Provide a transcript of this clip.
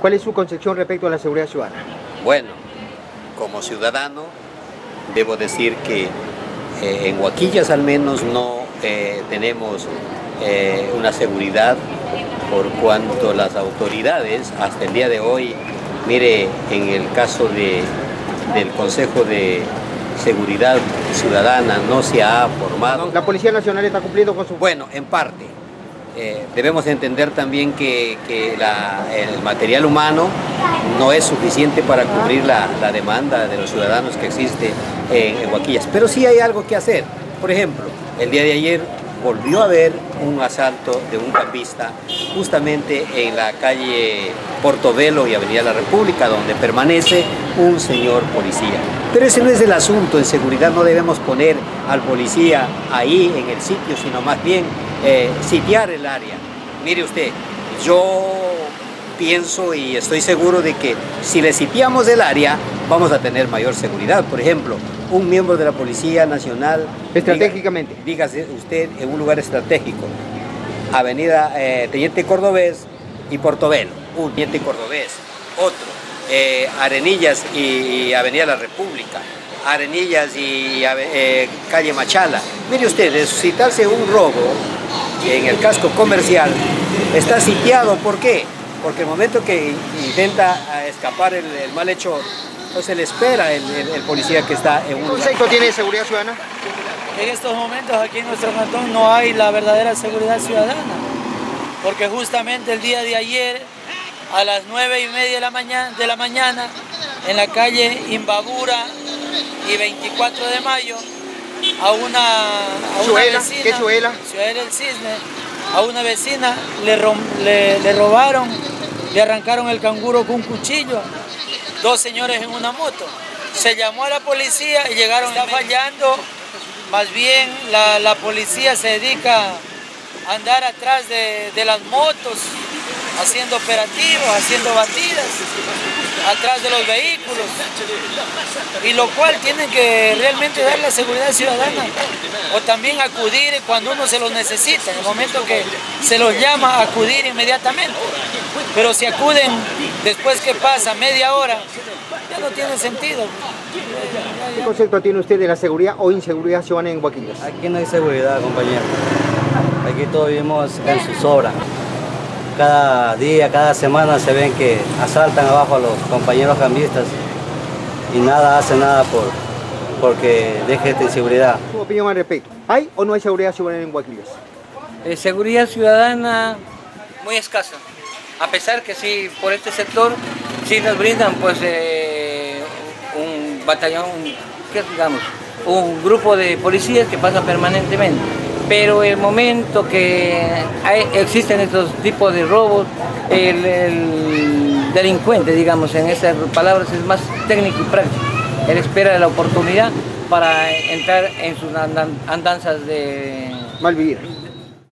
¿Cuál es su concepción respecto a la seguridad ciudadana? Bueno, como ciudadano, debo decir que en Huaquillas al menos no tenemos una seguridad por cuanto las autoridades hasta el día de hoy, mire, en el caso del Consejo de Seguridad Ciudadana no se ha formado. ¿La Policía Nacional está cumpliendo con su...? Bueno, en parte. Debemos entender también que el material humano no es suficiente para cubrir la demanda de los ciudadanos que existe en Huaquillas. Pero sí hay algo que hacer. Por ejemplo, el día de ayer volvió a haber un asalto de un cambista justamente en la calle Portobelo y Avenida La República, donde permanece un señor policía. Pero ese no es el asunto. En seguridad no debemos poner al policía ahí en el sitio, sino más bien sitiar el área. Mire usted, yo pienso y estoy seguro de que si le sitiamos el área vamos a tener mayor seguridad. Por ejemplo, un miembro de la Policía Nacional, estratégicamente, dígase usted en un lugar estratégico, Avenida Teniente Cordobés y Portobelo, un Teniente Cordobés, otro, Arenillas y Avenida La República, Arenillas y calle Machala. Mire usted, de suscitarse un robo en el casco comercial, está sitiado. ¿Por qué? Porque el momento que intenta escapar el malhechor, pues se le espera el policía que está en un... ¿Qué concepto tiene de seguridad ciudadana? En estos momentos aquí en nuestro cantón no hay la verdadera seguridad ciudadana, porque justamente el día de ayer a las 9:30 de la mañana en la calle Imbabura y 24 de mayo a una vecina, ¿qué Ciudadela del Cisne, a una vecina le robaron, le arrancaron el canguro con un cuchillo, 2 señores en una moto. Se llamó a la policía y llegaron. Está fallando, más bien la policía se dedica a andar atrás de las motos, haciendo operativos, haciendo batidas, atrás de los vehículos, y lo cual tienen que realmente dar la seguridad ciudadana, o también acudir cuando uno se los necesita, en el momento que se los llama, acudir inmediatamente. Pero si acuden después que pasa media hora, ya no tiene sentido. ¿Qué concepto tiene usted de la seguridad o inseguridad ciudadana en Huaquillas? Aquí no hay seguridad, compañero. Aquí todos vivimos en su sobra. Cada día, cada semana se ven que asaltan abajo a los compañeros cambistas y nada hace nada porque deje esta inseguridad. ¿Su opinión al respecto? ¿Hay o no hay seguridad ciudadana en Huaquillas? Seguridad ciudadana muy escasa, a pesar que sí, por este sector sí nos brindan pues un batallón, digamos, un grupo de policías que pasan permanentemente. Pero el momento que existen estos tipos de robos, el delincuente, digamos, en esas palabras es más técnico y práctico. Él espera la oportunidad para entrar en sus andanzas de Malvivir.